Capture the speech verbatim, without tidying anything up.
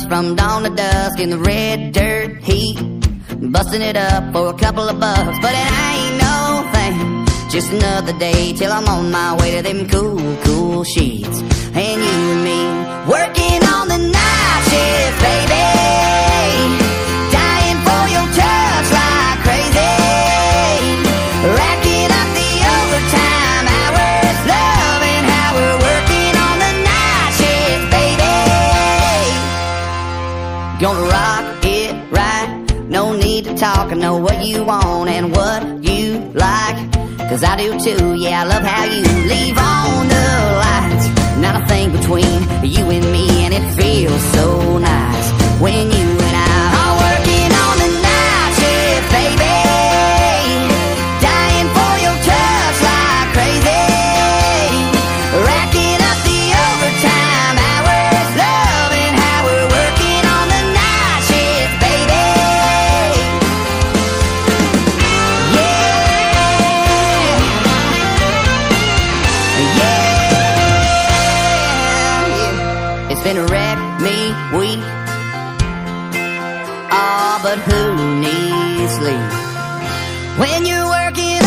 from dawn to dusk in the red dirt heat, busting it up for a couple of bucks. But it ain't no thing, just another day till I'm on my way to them cool, cool sheets. And you and me working on the night shift, baby, dying for your touch like crazy, racking up the overtime hours, loving how we're working on the night shift, baby. Gonna rock it right, no need to talk, I know what you want and what you like, 'cause I do too, yeah, I love how you leave on the lights. Not a thing between you and me, and it feels so nice when you and I are working on the night shift, baby, dying for your touch like crazy, racking up the overtime hours, loving how we're working on the night shift, baby. Yeah, yeah. It's been a wreck me week, oh, but who needs sleep when you're working